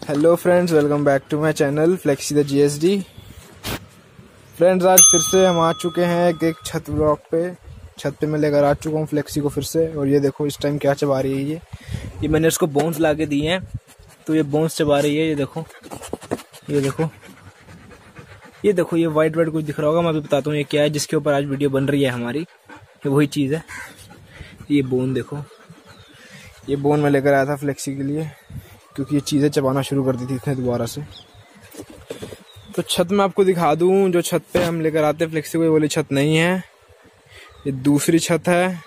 Hello friends, welcome back to my channel Flexi the GSD. Friends, आज फिर से हम आ चुके हैं एक छत ब्लॉक पे। छत पे मैं लेकर आ चुका हूँ फ्लेक्सी को फिर से। और ये देखो इस टाइम क्या चबा रही है ये मैंने इसको बोन्स ला के दिए हैं, तो ये बोन्स चबा रही है। ये देखो ये वाइट कुछ दिख रहा होगा, मैं अभी बताता हूँ ये क्या है, जिसके ऊपर आज वीडियो बन रही है हमारी। ये वही चीज़ है। ये बोन देखो, ये बोन मैं लेकर आया था फ्लेक्सी के लिए, क्योंकि ये चीज़ें चबाना शुरू कर दी थी इसने दोबारा से। तो छत में आपको दिखा दूं, जो छत पे हम लेकर आते हैं फ्लेक्सी को, ये वाली छत नहीं है, ये दूसरी छत है।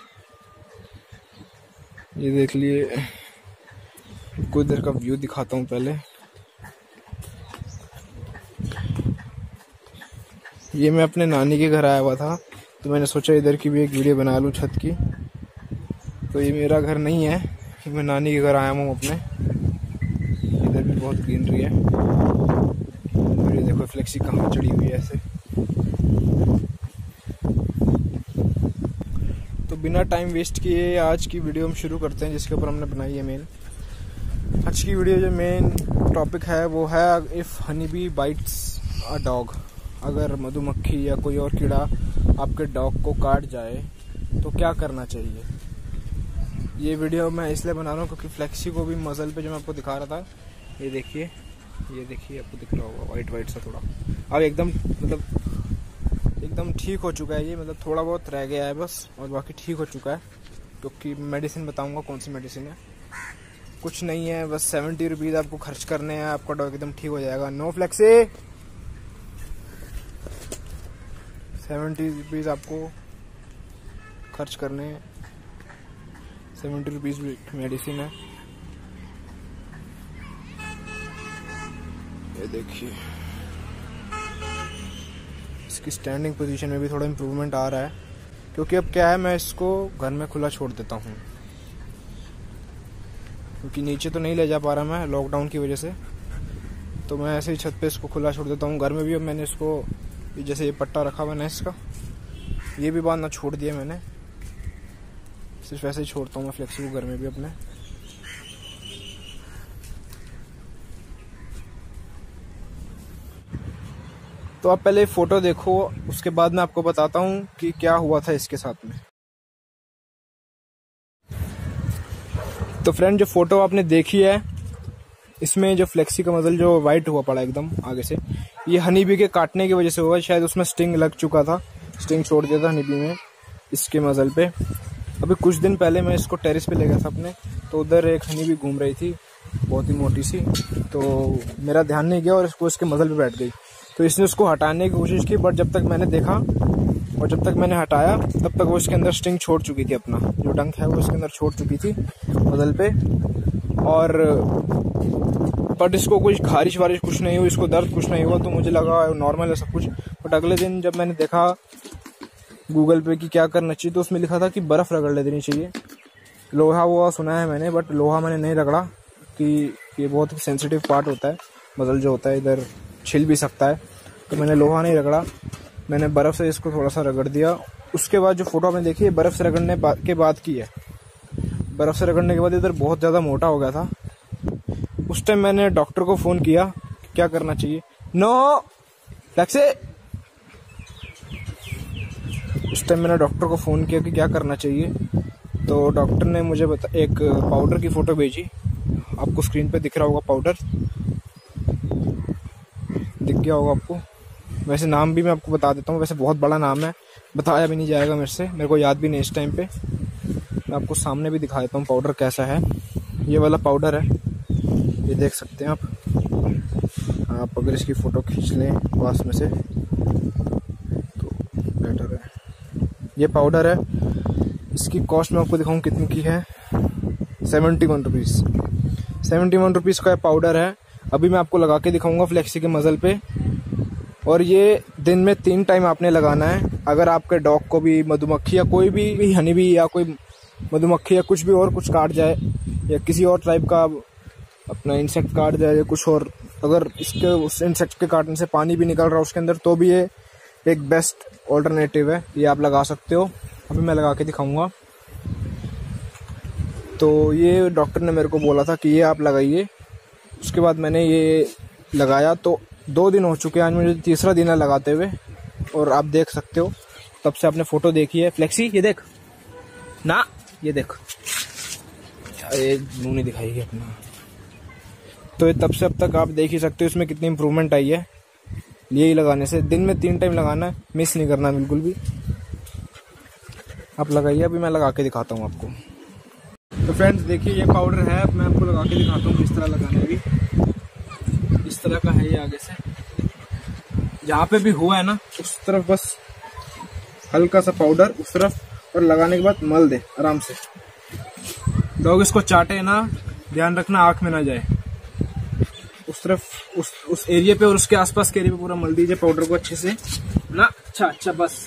ये देख लिए, कुछ देर का व्यू दिखाता हूँ पहले। ये मैं अपने नानी के घर आया हुआ था, तो मैंने सोचा इधर की भी एक वीडियो बना लूँ छत की। तो ये मेरा घर नहीं है, मैं नानी के घर आया हूँ अपने। इधर भी बहुत ग्रीनरी है। और ये देखो फ्लेक्सी कहाँ चढ़ी हुई है ऐसे। तो बिना टाइम वेस्ट किए आज की वीडियो हम शुरू करते हैं, जिसके ऊपर हमने बनाई है मेन। आज की वीडियो जो मेन टॉपिक है वो है, if honey bee bites a dog. अगर मधुमक्खी या कोई और कीड़ा आपके डॉग को काट जाए तो क्या करना चाहिए। ये वीडियो मैं इसलिए बना रहा हूँ क्योंकि फ्लेक्सी को भी मसल पे जो मैं आपको दिखा रहा था, ये देखिए आपको दिख रहा होगा वाइट सा थोड़ा। अब एकदम ठीक हो चुका है ये, मतलब थोड़ा बहुत रह गया है बस, और बाकी ठीक हो चुका है। क्योंकि मेडिसिन बताऊंगा कौन सी मेडिसिन है। कुछ नहीं है, बस 70 रुपीज़ आपको खर्च करने हैं, आपका डॉग एकदम ठीक हो जाएगा। नो फ्लेक्सी, 70 रुपीज़ आपको खर्च करने हैं। 70 रुपीज़ मेडिसिन है। ये देखिए, इसकी स्टैंडिंग पोजीशन में भी थोड़ा इम्प्रूवमेंट आ रहा है, क्योंकि अब क्या है, मैं इसको घर में खुला छोड़ देता हूँ, क्योंकि नीचे तो नहीं ले जा पा रहा मैं लॉकडाउन की वजह से। तो मैं ऐसे ही छत पे इसको खुला छोड़ देता हूँ। घर में भी अब मैंने इसको, जैसे ये पट्टा रखा हुआ है इसका, ये भी बांधना छोड़ दिया मैंने। सिर्फ ऐसे ही छोड़ता हूँ मैं फ्लेक्सी को घर में भी अपने। तो आप पहले फोटो देखो, उसके बाद मैं आपको बताता हूँ कि क्या हुआ था इसके साथ में। तो फ्रेंड, जो फोटो आपने देखी है, इसमें जो फ्लेक्सी का मसल जो वाइट हुआ पड़ा एकदम आगे से, ये हनी बी के काटने की वजह से हुआ। शायद उसमें स्टिंग लग चुका था, स्टिंग छोड़ दिया था हनी बी में इसके मसल पे। अभी कुछ दिन पहले मैं इसको टेरिस पे ले गया था अपने, तो उधर एक हनी बी घूम रही थी, बहुत ही मोटी सी। तो मेरा ध्यान नहीं गया और इसको इसके मसल पे बैठ गई। तो इसने उसको हटाने की कोशिश की, बट जब तक मैंने देखा और जब तक मैंने हटाया, तब तक वो इसके अंदर स्टिंग छोड़ चुकी थी, अपना जो डंक है वो इसके अंदर छोड़ चुकी थी मसल पे। और बट इसको कुछ खारिश वारिश कुछ नहीं हुई, इसको दर्द कुछ नहीं हुआ, तो मुझे लगा नॉर्मल है सब कुछ। बट अगले दिन जब मैंने देखा गूगल पे कि क्या करना चाहिए, तो उसमें लिखा था कि बर्फ़ रगड़ ले देनी चाहिए। लोहा वो सुना है मैंने, बट लोहा मैंने नहीं रगड़ा, कि ये बहुत ही सेंसिटिव पार्ट होता है, मसल जो होता है इधर छिल भी सकता है। तो मैंने लोहा नहीं रगड़ा, मैंने बर्फ़ से इसको थोड़ा सा रगड़ दिया। उसके बाद जो फोटो आपने देखी है, बर्फ़ से रगड़ने के बाद की है। बर्फ़ से रगड़ने के बाद इधर बहुत ज़्यादा मोटा हो गया था। उस टाइम मैंने डॉक्टर को फ़ोन किया, क्या करना चाहिए। नो फ्लेक्सी, उस टाइम मैंने डॉक्टर को फ़ोन किया कि क्या करना चाहिए। तो डॉक्टर ने मुझे एक पाउडर की फ़ोटो भेजी, आपको स्क्रीन पे दिख रहा होगा, पाउडर दिख गया होगा आपको। वैसे नाम भी मैं आपको बता देता हूँ, वैसे बहुत बड़ा नाम है, बताया भी नहीं जाएगा मेरे से, मेरे को याद भी नहीं इस टाइम पे। मैं आपको सामने भी दिखा देता हूँ पाउडर कैसा है। ये वाला पाउडर है, ये देख सकते हैं आप अगर इसकी फ़ोटो खींच लें पास में से तो बेटर है। ये पाउडर है, इसकी कॉस्ट मैं आपको दिखाऊँ कितनी की है। 71 रुपीज़। 71 रुपीज़ का पाउडर है। अभी मैं आपको लगा के दिखाऊंगा फ्लेक्सी के मसल पे। और ये दिन में 3 टाइम आपने लगाना है। अगर आपके डॉग को भी मधुमक्खी या कोई भी हनी बी या कोई मधुमक्खी या कुछ भी और कुछ काट जाए, या किसी और टाइप का अपना इंसेक्ट काट जाए या कुछ और, अगर इसके उस इंसेक्ट के काटने से पानी भी निकल रहा है उसके अंदर, तो भी ये एक बेस्ट ऑल्टरनेटिव है, ये आप लगा सकते हो। अभी मैं लगा के दिखाऊंगा। तो ये डॉक्टर ने मेरे को बोला था कि ये आप लगाइए, उसके बाद मैंने ये लगाया तो 2 दिन हो चुके हैं, आज मुझे तीसरा दिन है लगाते हुए। और आप देख सकते हो तब से आपने फोटो देखी है। फ्लेक्सी ये देख ना, ये देख, ये मुंह नहीं दिखाएगी अपना। तो ये तब से अब तक आप देख ही सकते हो इसमें कितनी इंप्रूवमेंट आई है यही लगाने से। दिन में 3 टाइम लगाना है, मिस नहीं करना बिल्कुल भी। आप लगाइए, अभी मैं लगा के दिखाता हूँ आपको। तो फ्रेंड्स देखिए ये पाउडर है, मैं आपको लगा के दिखाता हूँ किस तरह लगाना है। भी इस तरह का है ये, आगे से जहाँ पे भी हुआ है ना उस तरफ बस हल्का सा पाउडर उस तरफ, और लगाने के बाद मल दे आराम से। डॉग इसको चाटे ना, ध्यान रखना आँख में ना जाए। उस तरफ उस एरिया पे और उसके आसपास के एरिया पे पूरा मल दीजिए पाउडर को अच्छे से ना। अच्छा बस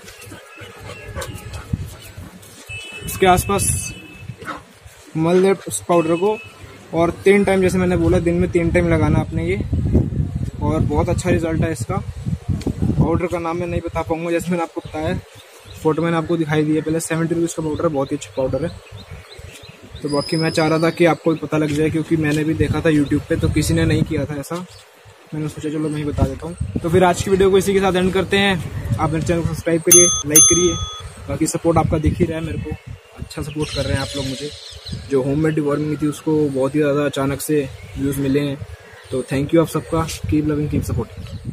उसके आसपास मल दे उस पाउडर को। और 3 टाइम, जैसे मैंने बोला, दिन में 3 टाइम लगाना आपने ये। और बहुत अच्छा रिजल्ट है इसका। पाउडर का नाम मैं नहीं बता पाऊंगा, जैसे मैंने आपको बताया, फोटो मैंने आपको दिखाई दी है पहले। 70 रुपीज़ का पाउडर है, बहुत ही अच्छा पाउडर है। तो बाकी मैं चाह रहा था कि आपको भी पता लग जाए, क्योंकि मैंने भी देखा था यूट्यूब पे, तो किसी ने नहीं किया था ऐसा। मैंने सोचा चलो मैं ही बता देता हूँ। तो फिर आज की वीडियो को इसी के साथ एंड करते हैं। आप मेरे चैनल को सब्सक्राइब करिए, लाइक करिए। बाकी सपोर्ट आपका दिख ही रहा है मेरे को, अच्छा सपोर्ट कर रहे हैं आप लोग मुझे। जो होममेड डिवॉर्मिंग थी उसको बहुत ही ज़्यादा अचानक से व्यूज़ मिले हैं, तो थैंक यू आप सबका। Keep loving, keep supporting.